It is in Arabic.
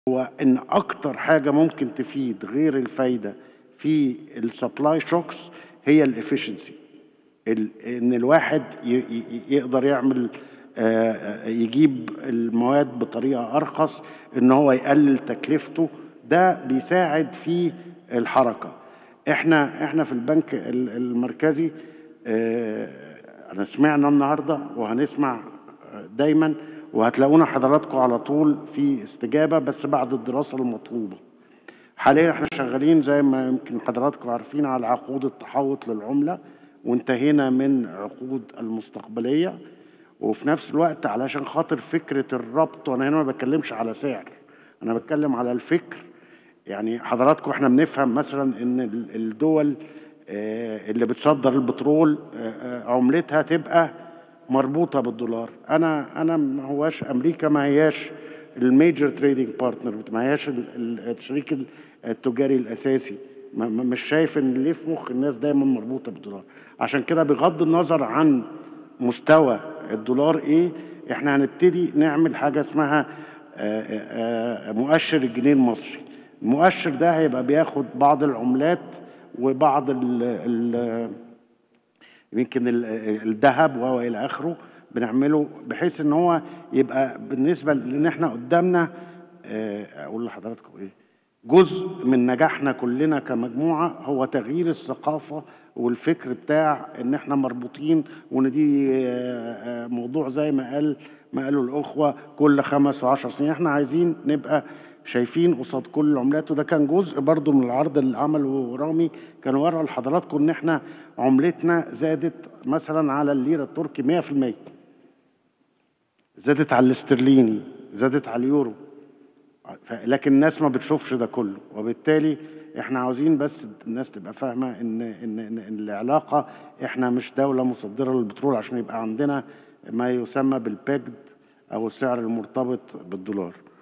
هو إن أكتر حاجة ممكن تفيد غير الفايدة في السبلاي شوكس هي الافشنسي، إن الواحد يقدر يعمل يجيب المواد بطريقة أرخص، إن هو يقلل تكلفته، ده بيساعد في الحركة. احنا في البنك المركزي أنا سمعنا النهاردة وهنسمع دايما، وهتلاقونا حضراتكم على طول في استجابة بس بعد الدراسة المطلوبة. حاليا احنا شغالين زي ما يمكن حضراتكم عارفين على عقود التحوط للعملة، وانتهينا من عقود المستقبلية، وفي نفس الوقت علشان خاطر فكرة الربط، وانا هنا ما بتكلمش على سعر، انا بتكلم على الفكر. يعني حضراتكم احنا بنفهم مثلا ان الدول اللي بتصدر البترول عملتها تبقى مربوطة بالدولار. انا ما هواش امريكا، ما هياش الميجر تريدنج بارتنر، ما هياش الشريك التجاري الاساسي. مش شايف ان ليه في مخ الناس دايما مربوطة بالدولار. عشان كده بغض النظر عن مستوى الدولار ايه، احنا هنبتدي نعمل حاجة اسمها مؤشر الجنيه المصري. المؤشر ده هيبقى بياخد بعض العملات وبعض يمكن الذهب والى اخره، بنعمله بحيث ان هو يبقى بالنسبه لان احنا قدامنا اقول لحضراتكم ايه، جزء من نجاحنا كلنا كمجموعه هو تغيير الثقافه والفكر بتاع ان احنا مربوطين، وان دي موضوع زي ما قالوا الاخوه كل 5 و10 سنين. احنا عايزين نبقى شايفين قصاد كل العملات، وده كان جزء برضو من العرض اللي عمله رامي، كان ورى لحضراتكم ان احنا عملتنا زادت مثلا على الليره التركي 100%، زادت على الاسترليني، زادت على اليورو، لكن الناس ما بتشوفش ده كله. وبالتالي احنا عاوزين بس الناس تبقى فاهمه ان العلاقه، احنا مش دوله مصدره للبترول عشان يبقى عندنا ما يسمى بالبيجد او السعر المرتبط بالدولار.